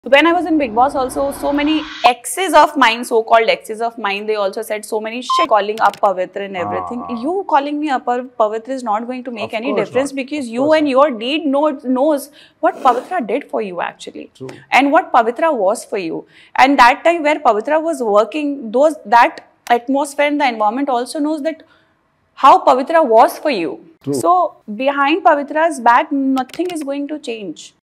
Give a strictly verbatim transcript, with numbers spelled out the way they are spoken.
When I was in Big Boss also, so many exes of mine, so-called exes of mine, they also said so many shit calling up Pavitra and everything. Ah. You calling me up Pavitra is not going to make of any difference not. Because of you and not. Your deed know, knows what Pavitra did for you actually. True. And what Pavitra was for you. And that time where Pavitra was working, those that atmosphere and the environment also knows that how Pavitra was for you. True. So behind Pavitra's back, nothing is going to change.